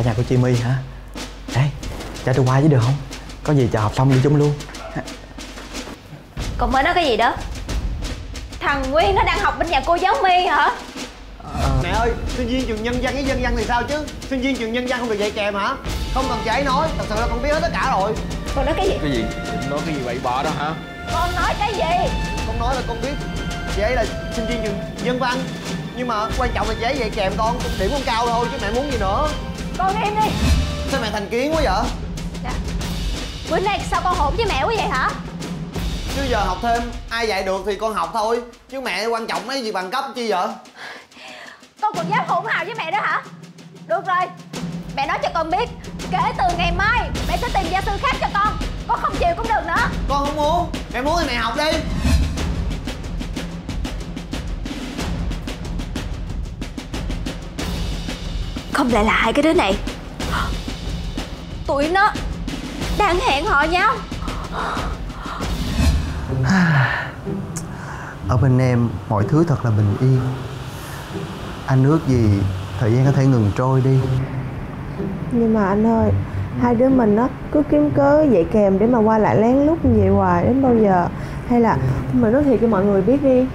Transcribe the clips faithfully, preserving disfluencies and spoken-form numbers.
nhà của chị My hả? Ê, cho tôi qua với được không? Có gì chờ học xong đi chung luôn. Còn mới nói cái gì đó? Thằng Nguyên nó đang học bên nhà cô giáo My hả? Ờ... Mẹ ơi, sinh viên trường nhân văn với dân văn thì sao chứ? Sinh viên trường nhân văn không được dạy kèm hả? Không cần chị ấy nói, thật sự là con biết hết tất cả rồi. Con nói cái gì? Cái gì? Nói cái gì bậy bạ đó hả? Con nói cái gì? Con nói là con biết chị ấy là sinh viên trường nhân văn, nhưng mà quan trọng là chị ấy dạy kèm con, điểm con cao thôi chứ mẹ muốn gì nữa. Con im đi. Sao mẹ thành kiến quá vậy? Dạ. Bữa nay sao con hỗn với mẹ quá vậy hả? Chứ giờ học thêm ai dạy được thì con học thôi, chứ mẹ quan trọng mấy gì bằng cấp chi vậy? Con còn dám hỗn hào với mẹ đó hả? Được rồi, mẹ nói cho con biết, kể từ ngày mai mẹ sẽ tìm gia sư khác cho con. Con không chịu cũng được nữa. Con không muốn, mẹ muốn thì mẹ học đi. Không lẽ là hai cái đứa này tụi nó đang hẹn hò nhau? Ở bên em mọi thứ thật là bình yên. Anh ước gì thời gian có thể ngừng trôi đi. Nhưng mà anh ơi, hai đứa mình nó cứ kiếm cớ dạy kèm để mà qua lại lén lút như vậy hoài đến bao giờ? Hay là mình nói thiệt cho mọi người biết đi.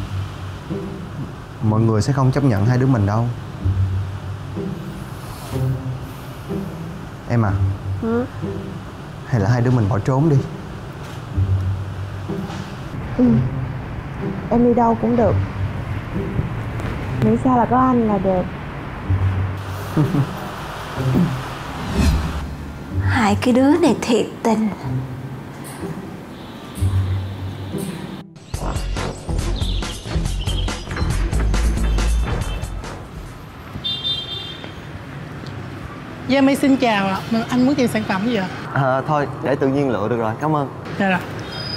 Mọi người sẽ không chấp nhận hai đứa mình đâu. Em à, ừ. hay là hai đứa mình bỏ trốn đi. Ừ. Em đi đâu cũng được, miễn sao là có anh là được. Hai cái đứa này thiệt tình. Gia My xin chào ạ. Anh muốn tìm sản phẩm gì ạ? À, thôi để tự nhiên lựa được rồi, cảm ơn. Dạ rồi.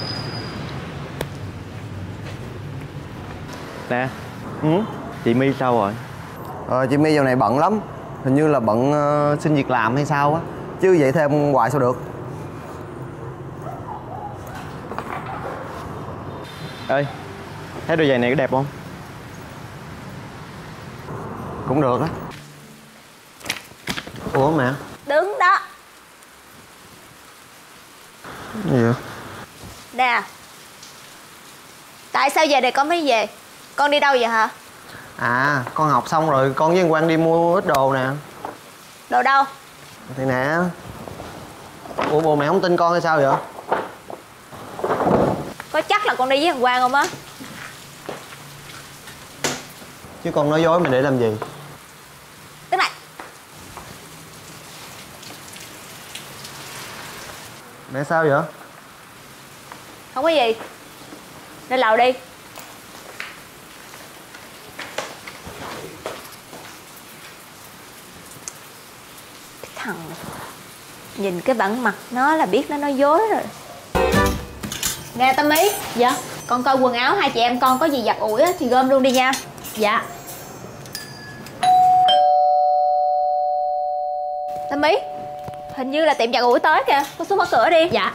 Nè. Ừ? Chị My sao rồi? Ờ, chị My dạo này bận lắm. Hình như là bận uh, xin việc làm hay sao á. Chứ vậy thêm hoài sao được. Ê, thấy đôi giày này có đẹp không? Cũng được á. Ủa mẹ? Đứng đó. Cái gì vậy? Nè, tại sao giờ này con mới về? Con đi đâu vậy hả? À, con học xong rồi con với anh Quang đi mua ít đồ nè. Đồ đâu? Thì nè. Ủa bộ mẹ không tin con hay sao vậy? Có chắc là con đi với thằng Quang không á? Chứ con nói dối mẹ để làm gì? Đứng lại. Mẹ sao vậy? Không có gì. Lên lầu đi. Cái thằng này, nhìn cái bản mặt nó là biết nó nói dối rồi. Nè Tâm Ý. Dạ. Con coi quần áo hai chị em con có gì giặt ủi á thì gom luôn đi nha. Dạ. Tâm Ý, hình như là tiệm giặt ủi tới kìa. Con xuống mở cửa đi. Dạ.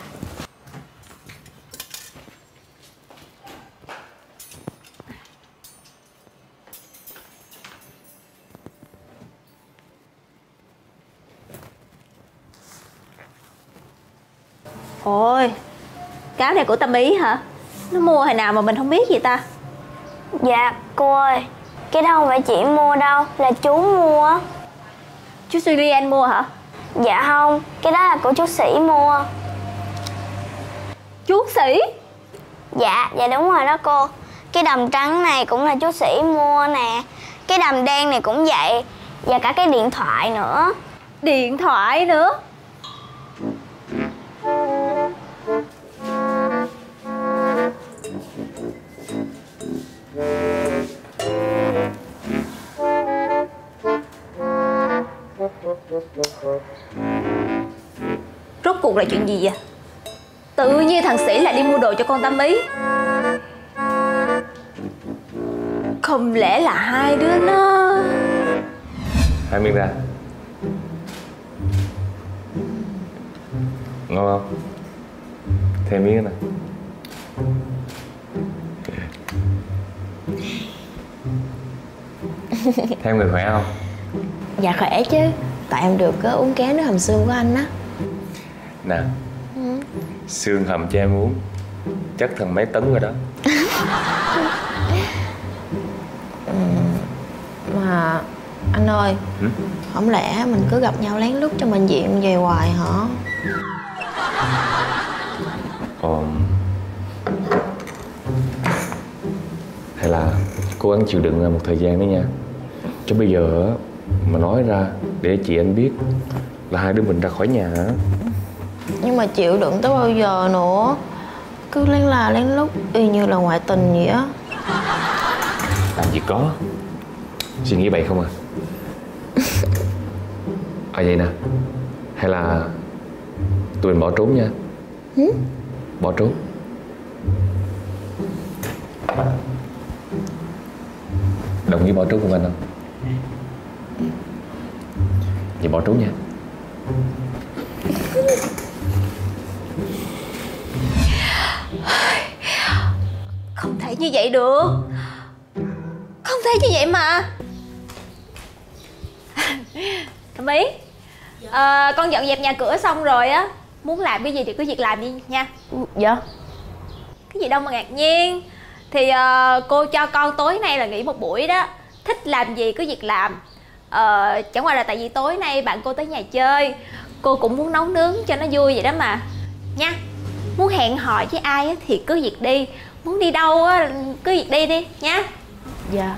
Ôi, cái áo này của Tâm Ý hả? Nó mua hồi nào mà mình không biết gì ta? Dạ cô ơi, cái đó không phải chị mua đâu, là chú mua. Chú Julian mua hả? Dạ không, cái đó là của chú Sĩ mua. Chú Sĩ? Dạ, dạ đúng rồi đó cô. Cái đầm trắng này cũng là chú Sĩ mua nè. Cái đầm đen này cũng vậy. Và cả cái điện thoại nữa. Điện thoại nữa? Rốt cuộc là chuyện gì vậy? Tự nhiên thằng Sĩ lại đi mua đồ cho con Tâm Ý. Không lẽ là hai đứa nó... Hai miếng ra. Ngon không? Thêm miếng này. Thêm người khỏe không? Dạ khỏe chứ. tại em được uh, uống ké nước hầm xương của anh á. Nè, ừ. Xương hầm cho em uống chắc thành mấy tấn rồi đó. Ừ, mà anh ơi, ừ? Không lẽ mình cứ gặp nhau lén lút trong bệnh viện về hoài hả? Ờ... Hay là cố gắng chịu đựng một thời gian đấy nha. Chứ bây giờ mà nói ra để chị anh biết là hai đứa mình ra khỏi nhà. Nhưng mà chịu đựng tới bao giờ nữa? Cứ lén là lén lút y như là ngoại tình vậy á. Làm gì có. Suy nghĩ bậy không à. À vậy nè, hay là tụi mình bỏ trốn nha. Ừ? Bỏ trốn. Đồng ý bỏ trốn cùng anh không? Vậy bỏ trốn nha. Không thể như vậy được. Không thể như vậy mà. Thẩm Ý, à, con dọn dẹp nhà cửa xong rồi á. Muốn làm cái gì thì cứ việc làm đi nha. Dạ. Cái gì đâu mà ngạc nhiên. Thì uh, cô cho con tối nay là nghỉ một buổi đó. Thích làm gì cứ việc làm. uh, Chẳng qua là tại vì tối nay bạn cô tới nhà chơi, cô cũng muốn nấu nướng cho nó vui vậy đó mà. Nha. Muốn hẹn hò với ai á, thì cứ việc đi. Muốn đi đâu á, cứ việc đi đi nha. Dạ.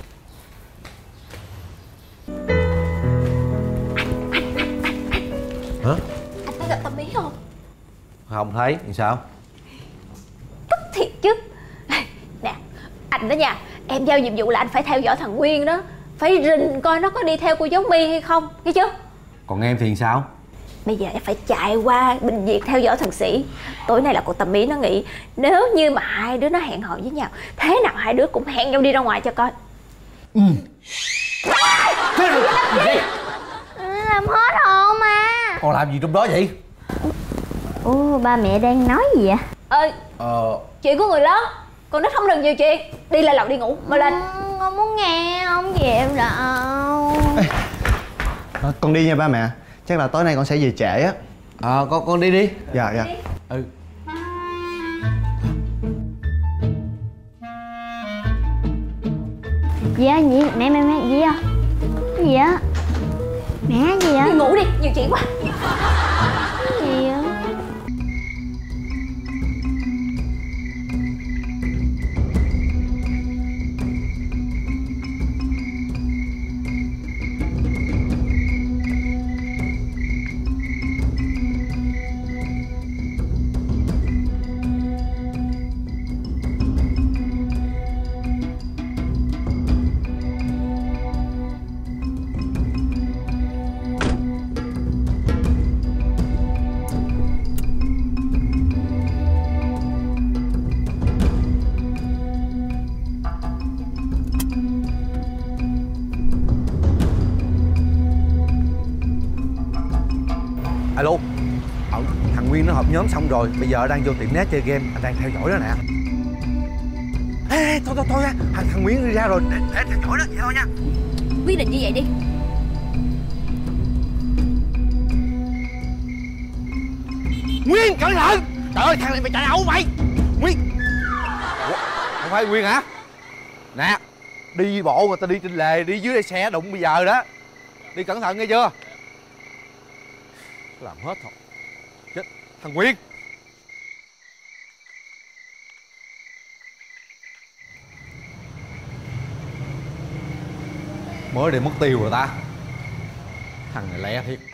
Hả? Anh thấy gặp Tâm Ý không? Không thấy, thì sao? Tức thiệt chứ. Nè, anh đó nha, em giao nhiệm vụ là anh phải theo dõi thằng Nguyên đó. Phải rình coi nó có đi theo cô giáo My hay không, nghe chưa? Còn em thì sao? Bây giờ em phải chạy qua bệnh viện theo dõi thằng Sĩ. Tối nay là cô Tâm Ý nó nghỉ. Nếu như mà hai đứa nó hẹn hò với nhau, thế nào hai đứa cũng hẹn nhau đi ra ngoài cho coi. Ừ. Làm hết hồn mà. Còn làm gì trong đó vậy? Ủa, ba mẹ đang nói gì vậy? Ơi, Ờ... chuyện của người lớn, con nít không đừng nhiều chuyện. Đi lên lầu đi ngủ, mau lên. Ừ, con muốn nghe, không về em đâu. Ê, à, con đi nha ba mẹ. Chắc là tối nay con sẽ về trễ á. Ờ, à, con con đi đi. Dạ, dạ. Ừ. Gì á, gì? Mẹ, mẹ, mẹ, gì á? Cái gì á? Mẹ, gì á? Đi ngủ đi, nhiều chuyện quá. Gì á? Alo. Ờ, thằng Nguyên nó họp nhóm xong rồi. Bây giờ đang vô tiệm net chơi game. Anh đang theo dõi đó nè. Ê, ê thôi thôi thôi nha. Thằng, thằng Nguyên đi ra rồi. Để, để theo dõi đó, vậy thôi nha. Quyết định như vậy đi. Nguyên, cẩn thận. Trời ơi, thằng này mày chạy đâu mày? Nguyên. Ủa, không phải Nguyên hả? Nè, đi bộ mà tao đi trên lề, đi dưới đây xe đụng bây giờ đó. Đi cẩn thận nghe chưa? Làm hết thôi. Chết, thằng Nguyên. Mới để mất tiêu rồi ta. Thằng này lẹ thiệt.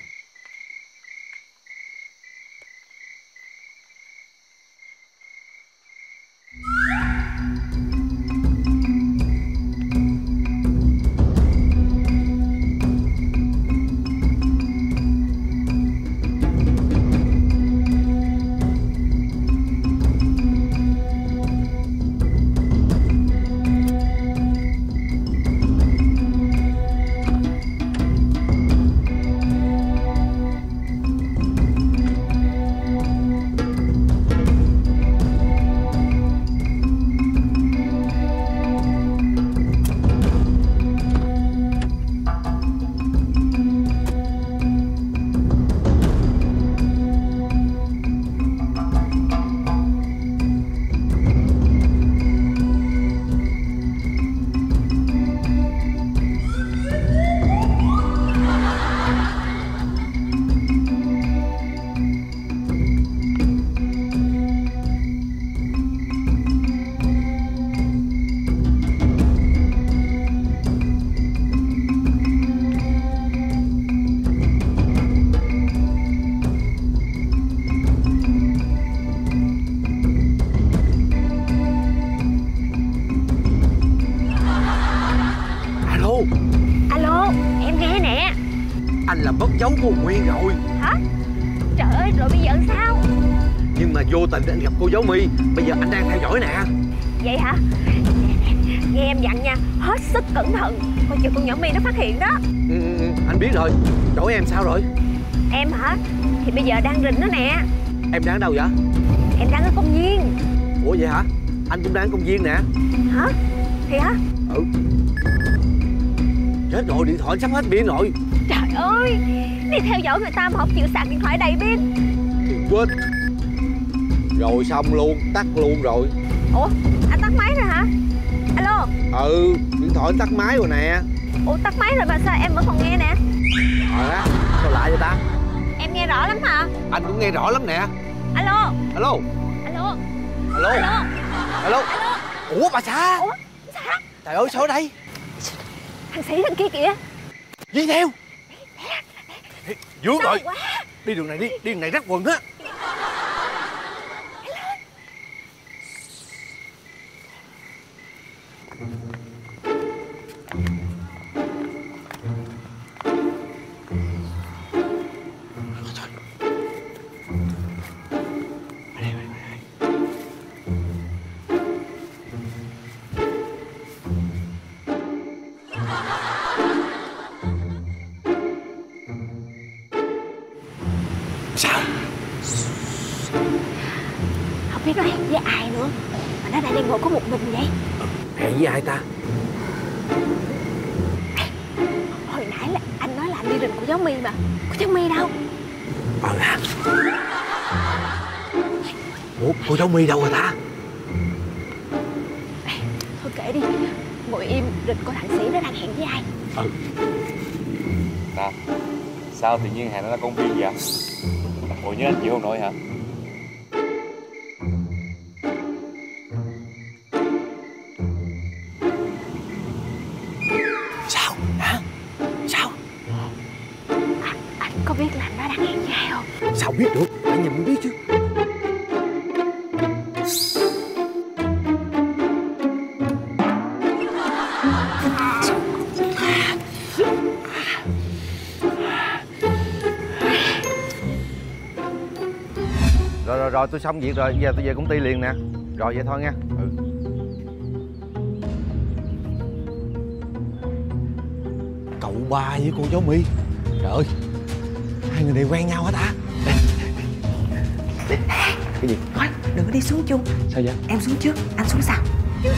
Anh là mất dấu của Nguyên rồi. Hả? Trời ơi, rồi bây giờ sao? Nhưng mà vô tình anh gặp cô giáo My. Bây giờ anh đang theo dõi nè. Vậy hả? Nghe em dặn nha, hết sức cẩn thận, coi chừng con nhỏ My nó phát hiện đó. Ừ, ừ, anh biết rồi. Chỗ em sao rồi? Em hả? Thì bây giờ đang rình nó nè. Em đang ở đâu vậy? Em đang ở công viên. Ủa vậy hả? Anh cũng đang ở công viên nè. Hả? Thì hả? Ừ. Chết rồi, điện thoại sắp hết pin rồi. Trời ơi, đi theo dõi người ta mà không chịu sạc điện thoại đầy pin. Quên. Rồi xong luôn, tắt luôn rồi. Ủa, anh tắt máy rồi hả? Alo. Ừ, điện thoại tắt máy rồi nè. Ủa, tắt máy rồi mà sao em vẫn còn nghe nè? Rồi á, sao lạ vậy ta? Em nghe rõ lắm hả? Anh cũng nghe rõ lắm nè. Alo. Alo. Alo. Alo. Alo. Alo. Alo. Ủa bà xã? Ủa, sao? Trời ơi, sao ở đây? Thằng Sĩ đằng kia kìa. Đi theo. Vướng Sao rồi. quá? Đi đường này đi, đi đường này rắc quần á. Sao? Không biết nó hẹn với ai nữa mà nó lại đang ngồi có một mình vậy. Hẹn với ai ta? Hồi nãy là anh nói là anh đi rình của giáo My mà. Của giáo My đâu? Ờ hả? Ủa, cô giáo My đâu rồi ta? Thôi kệ đi, ngồi im rình coi thằng Sĩ nó đang hẹn với ai. Ừ. Nè, sao tự nhiên hẹn nó ra công viên vậy? Ủa nhớ anh chịu không nổi hả? Sao? Hả? Sao? À, anh có biết là nó đang hẹn với ai không? Sao biết được? Phải nhìn mới biết chứ. Rồi rồi rồi, tôi xong việc rồi, giờ tôi về công ty liền nè. Rồi vậy thôi nha. Ừ. Cậu ba với cô giáo My. Trời ơi, hai người này quen nhau hả ta? Cái gì? Thôi, đừng có đi xuống chung. Sao vậy? Em xuống trước, anh xuống sau.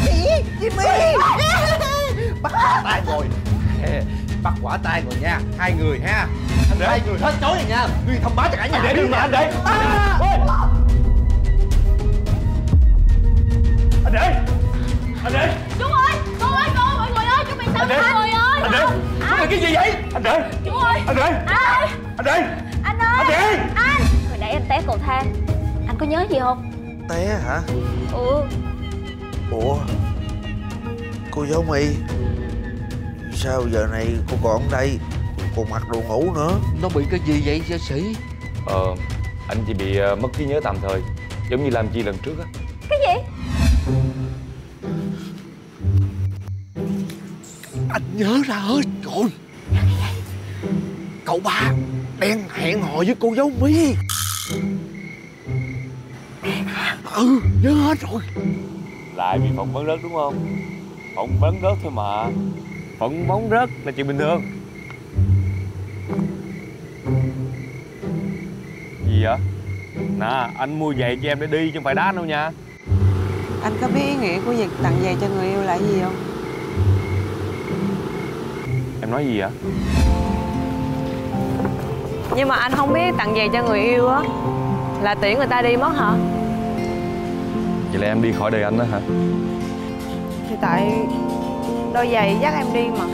Bắt quả tay rồi. Bắt quả tay rồi nha. Hai người ha. Anh hai người hết chối rồi nha. Duy thông báo cho cả nhà. Để đừng mà anh để. Anh để. Anh để. Chú ơi, cô ơi, cô ơi, mọi người ơi, chúng mình sao mọi người ơi. Anh để. Anh là cái gì vậy? Anh để. Chú ơi. Anh để. Ai? Anh để. Anh ơi. Anh để. Anh. Hồi nãy anh té cầu thang. Anh có nhớ gì không? Té hả? Ừ. Ủa, cô giáo My, sao giờ này cô còn ở đây, còn mặc đồ ngủ nữa? Nó bị cái gì vậy gia sĩ? Ờ, anh chỉ bị uh, mất trí nhớ tạm thời, giống như làm chi lần trước á. Cái gì? Anh nhớ ra hết rồi. Cậu ba đang hẹn hò với cô giáo My. Ừ, nhớ hết rồi. Lại bị phỏng vấn rớt đúng không? Phỏng vấn rớt thôi mà. Phỏng vấn rớt là chuyện bình thường. Gì vậy? Nè, anh mua giày cho em để đi chứ không phải đá đâu nha. Anh có biết ý nghĩa của việc tặng giày cho người yêu là gì không? Em nói gì vậy? Nhưng mà anh không biết tặng giày cho người yêu á là tiễn người ta đi mất hả? Vậy là em đi khỏi đời anh đó hả? Thì tại đôi giày dắt em đi mà.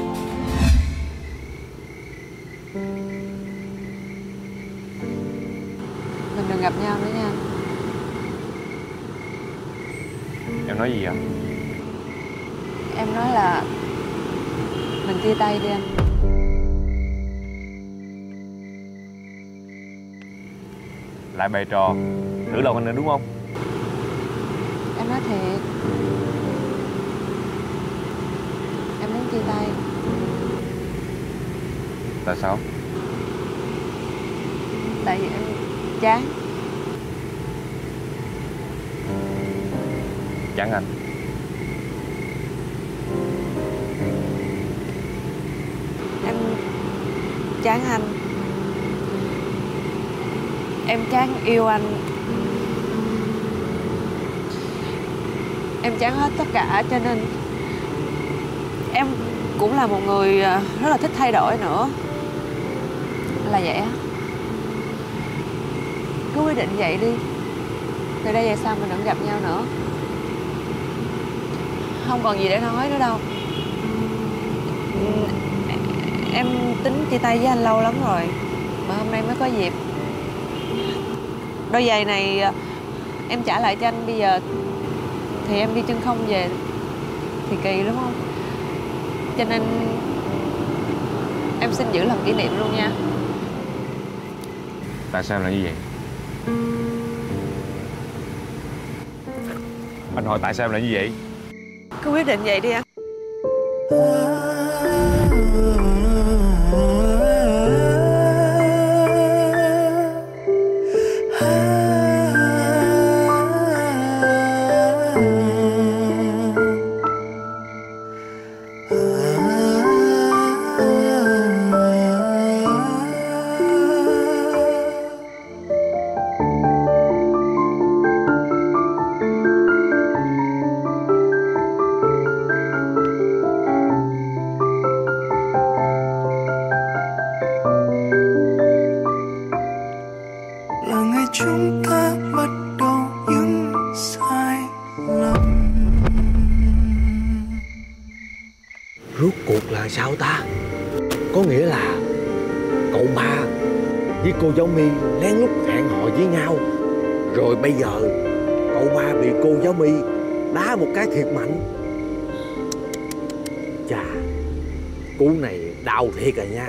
Mình đừng gặp nhau nữa nha. Em nói gì vậy? Em nói là mình chia tay đi anh. Lại bày trò thử lòng anh nữa đúng không? Em nói thiệt. Em muốn chia tay. Tại sao? Tại vì em chán. Chán anh? Em chán anh. Em chán yêu anh. Em chán hết tất cả cho nên em cũng là một người rất là thích thay đổi nữa. Là vậy á. Cứ quyết định vậy đi. Từ đây về sau mình đừng gặp nhau nữa. Không còn gì để nói nữa đâu. Em tính chia tay với anh lâu lắm rồi, mà hôm nay mới có dịp. Đôi giày này em trả lại cho anh bây giờ thì em đi chân không về thì kỳ đúng không? Cho nên em xin giữ làm kỷ niệm luôn nha. Tại sao em lại như vậy? Anh hỏi tại sao em lại như vậy? Cứ quyết định vậy đi anh. Rốt cuộc là sao ta? Có nghĩa là cậu ba với cô giáo My lén lút hẹn hò với nhau, rồi bây giờ cậu ba bị cô giáo My đá một cái thiệt mạnh. Chà, cú này đau thiệt rồi nha.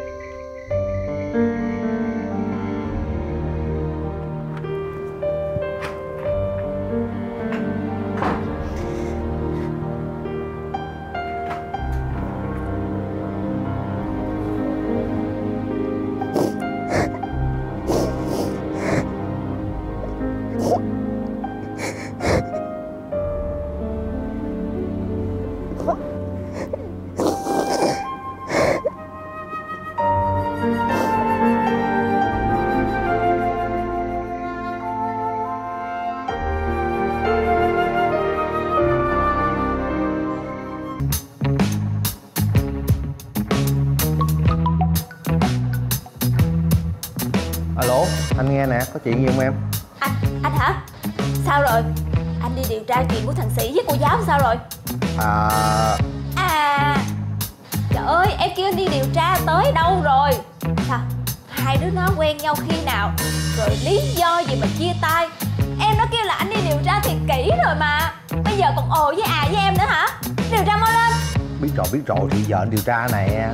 Alo, anh nghe nè, có chuyện gì không em? Anh, anh hả? Sao rồi? Anh đi điều tra chuyện của thằng Sĩ với cô giáo sao rồi? À... À... Trời ơi, em kêu anh đi điều tra tới đâu rồi? Sao? Hai đứa nó quen nhau khi nào? Rồi lý do gì mà chia tay? Em nó kêu là anh đi điều tra thiệt kỹ rồi mà. Bây giờ còn ồ với à với em nữa hả? Điều tra mau lên. Biết rồi, biết rồi, thì giờ anh điều tra nè.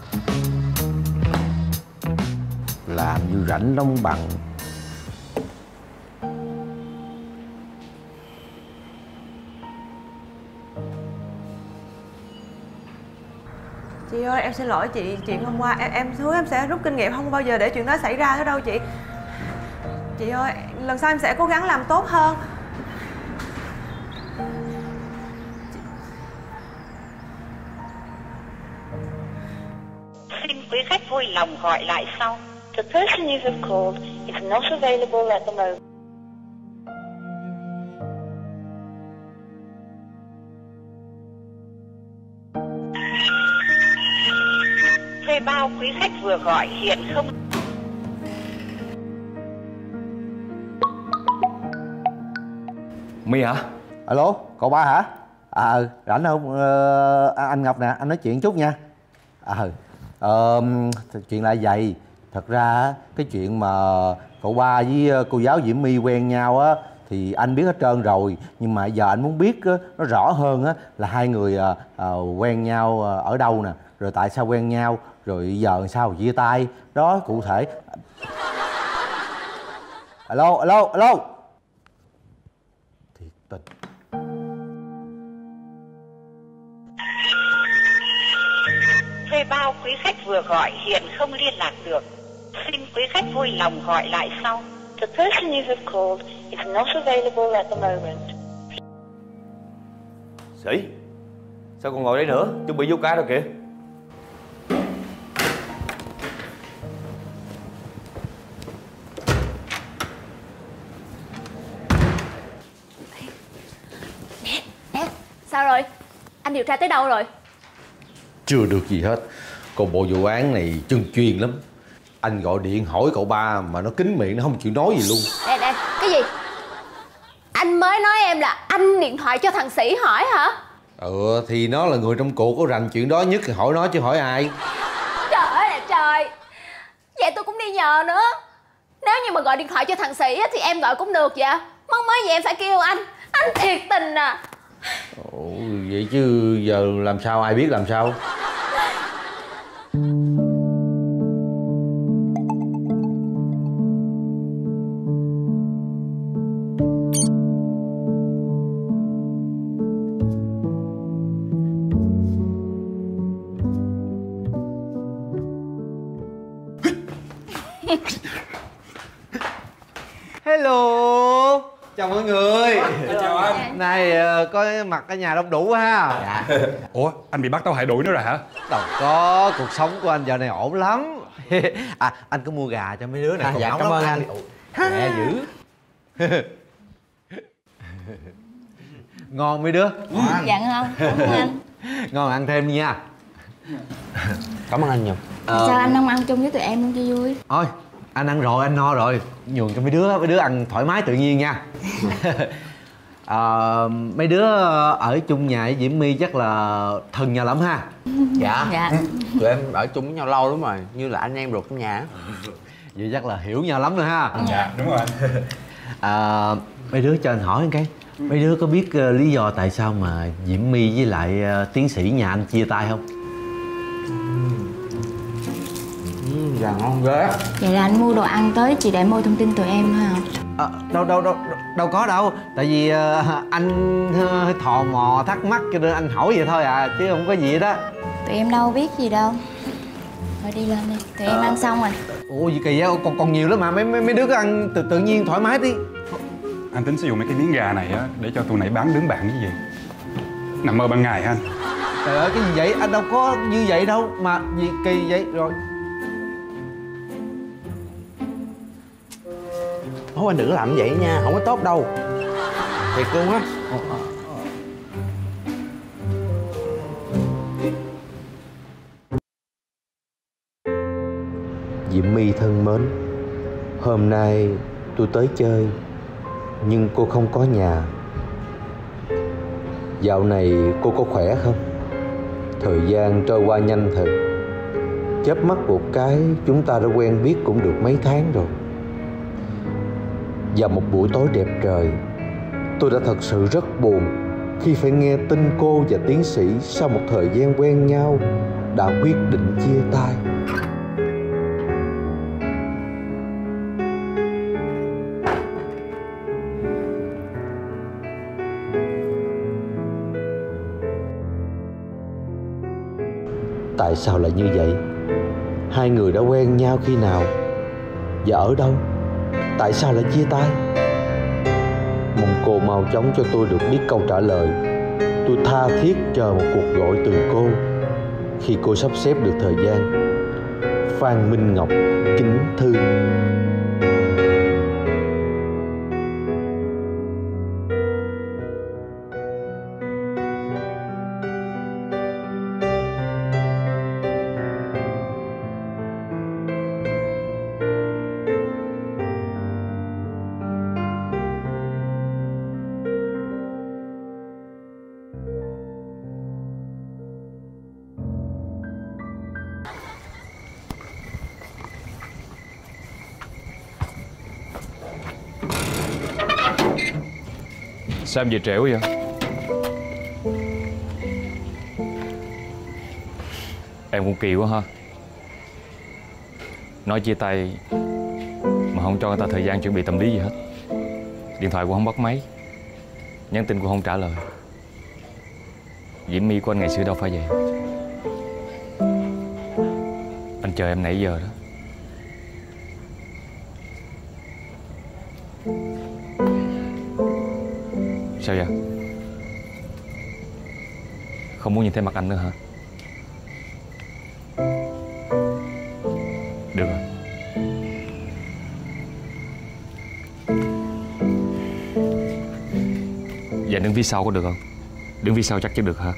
Làm như rảnh lông bằng. Chị ơi, em xin lỗi chị, chuyện hôm qua em em hứa em sẽ rút kinh nghiệm, không bao giờ để chuyện đó xảy ra nữa đâu chị. Chị ơi, lần sau em sẽ cố gắng làm tốt hơn. Xin quý khách vui lòng gọi lại sau. The person you have called is not available at the moment. Thuê bao quý khách vừa gọi hiện không. My hả? Alo, cậu ba hả? À, rảnh không? Ờ, anh Ngọc nè, anh nói chuyện chút nha. Ờ, ờ, chuyện là vậy. Thật ra cái chuyện mà cậu ba với cô giáo Diễm My quen nhau á thì anh biết hết trơn rồi, nhưng mà giờ anh muốn biết á, nó rõ hơn á là hai người à, à, quen nhau ở đâu nè, rồi tại sao quen nhau, rồi giờ sao chia tay đó cụ thể. Alo, alo, alo. Thiệt tình. Thuê bao quý khách vừa gọi hiện không liên lạc được. Xin quý khách vui lòng gọi lại sau. The person you have called is not available at the moment. Sĩ, sao còn ngồi đấy nữa? Chuẩn bị vô ca rồi kìa. Nè, nè, sao rồi? Anh điều tra tới đâu rồi? Chưa được gì hết. Còn bộ vụ án này chân chuyên lắm. Anh gọi điện hỏi cậu ba mà nó kín miệng, nó không chịu nói gì luôn. Nè nè, cái gì? Anh mới nói em là anh điện thoại cho thằng Sĩ hỏi hả? Ừ, thì nó là người trong cuộc, có rành chuyện đó nhất thì hỏi nó chứ hỏi ai. Trời ơi là trời. Vậy tôi cũng đi nhờ nữa. Nếu như mà gọi điện thoại cho thằng Sĩ thì em gọi cũng được vậy. Mong mới vậy em phải kêu anh. Anh thiệt tình à. Ủa, vậy chứ giờ làm sao, ai biết làm sao? Hello, chào mọi người. Chào anh. Nay uh, có mặt ở nhà đông đủ ha. Dạ. Ủa, anh bị bắt tao hại đuổi nữa rồi hả? Đâu có, cuộc sống của anh giờ này ổn lắm. À, anh có mua gà cho mấy đứa này. À, dạ, cảm ơn anh. Mẹ dữ. Ngon mấy đứa. Dạ ngon, cảm ơn anh. Ngon, ăn thêm đi nha. Cảm ơn anh nhiều. Ờ... Sao anh không ăn chung với tụi em luôn cho vui? Thôi, anh ăn rồi, anh no rồi. Nhường cho mấy đứa, mấy đứa ăn thoải mái tự nhiên nha. À, mấy đứa ở chung nhà với Diễm My chắc là thân nhau lắm ha. Dạ. Dạ. Tụi em ở chung với nhau lâu lắm rồi, như là anh em ruột trong nhà. Vậy chắc là hiểu nhau lắm rồi ha. Dạ, đúng rồi anh. À, mấy đứa cho anh hỏi một cái. Mấy đứa có biết uh, lý do tại sao mà Diễm My với lại uh, tiến sĩ nhà anh chia tay không? Ừ, dạ ngon ghê. Vậy là anh mua đồ ăn tới chỉ để mua thông tin tụi em hả? À, đâu đâu đâu đâu có đâu. Tại vì uh, anh uh, thò mò thắc mắc cho nên anh hỏi vậy thôi à, chứ không có gì đó. Tụi em đâu biết gì đâu. Thôi đi lên đi, tụi em ăn xong rồi. Ủa gì kỳ vậy, còn còn nhiều lắm mà, mấy mấy, mấy đứa cứ ăn tự tự nhiên thoải mái đi. Anh tính sử dụng mấy cái miếng gà này á để cho tụi này bán đứng bạn cái gì. Nằm mơ ban ngày hả anh? Trời ơi, cái gì vậy? Anh đâu có như vậy đâu. Mà gì kỳ vậy rồi. Thôi anh đừng có làm vậy nha, không có tốt đâu. Thiệt luôn á. Diễm My thân mến, hôm nay tôi tới chơi nhưng cô không có nhà. Dạo này cô có khỏe không? Thời gian trôi qua nhanh thật. Chớp mắt một cái chúng ta đã quen biết cũng được mấy tháng rồi. Vào một buổi tối đẹp trời, tôi đã thật sự rất buồn khi phải nghe tin cô và tiến sĩ sau một thời gian quen nhau đã quyết định chia tay. Tại sao lại như vậy? Hai người đã quen nhau khi nào? Và ở đâu? Tại sao lại chia tay? Mong cô mau chóng cho tôi được biết câu trả lời. Tôi tha thiết chờ một cuộc gọi từ cô khi cô sắp xếp được thời gian. Phan Minh Ngọc kính thư. Sao em về trễ quá vậy? Em cũng kỳ quá ha. Nói chia tay mà không cho người ta thời gian chuẩn bị tâm lý gì hết. Điện thoại cũng không bắt máy, nhắn tin cũng không trả lời. Diễm My của anh ngày xưa đâu phải vậy. Anh chờ em nãy giờ đó. Sao vậy? Không muốn nhìn thấy mặt anh nữa hả? Được rồi. Dạ đứng phía sau có được không? Đứng phía sau chắc chắn được hả?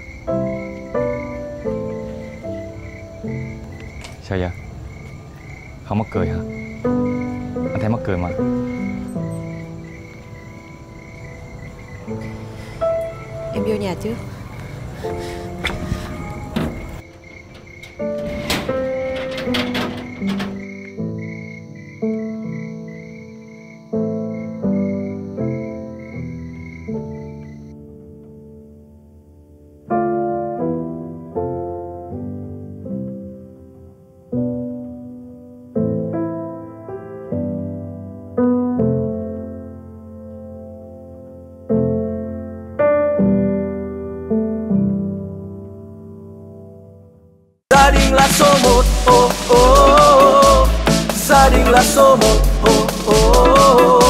Sao vậy? Không mắc cười hả? Anh thấy mắc cười mà. Em vô nhà trước. Gia đình là số một, oh, oh, oh. Gia đình là số một, oh, oh, oh.